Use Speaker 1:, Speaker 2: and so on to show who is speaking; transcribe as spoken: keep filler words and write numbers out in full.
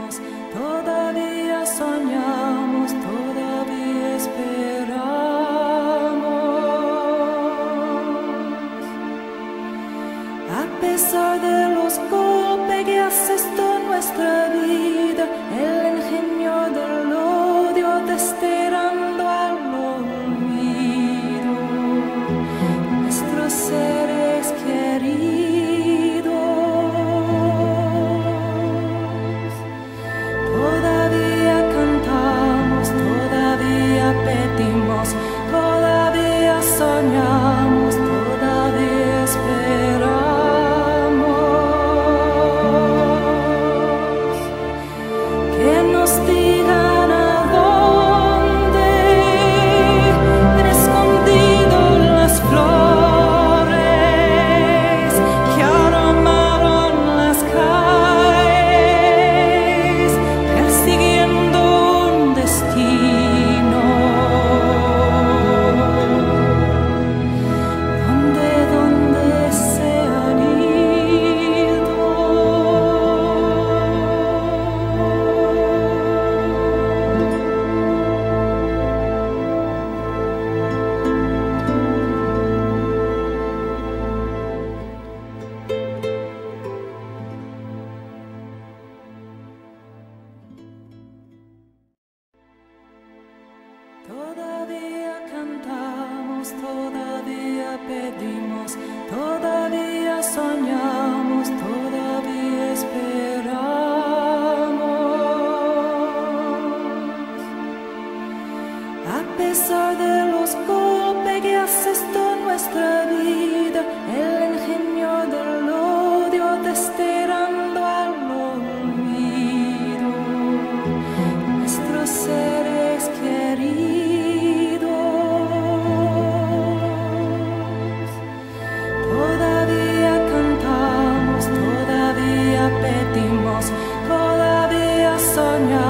Speaker 1: pedimos, todavía soñamos, todavía esperamos. A pesar de los golpes que asestó nuestra vida, el ingenio del odio desterrando al olvido nuestros seres queridos. Todavía cantamos, todavía pedimos, todavía soñamos, todavía esperamos. Que nos digan a dónde han escondido las flores que aromaron las calles, persiguiendo un destino. ¿Dónde, dónde se han ido? Todavía cantamos, todavía pedimos, todavía soñamos, todavía esperamos. A pesar de los golpes que asestó nuestra vida, el ingenio del odio desterrando al olvido nuestros seres queridos. Todavía cantamos, todavía pedimos, todavía soñamos.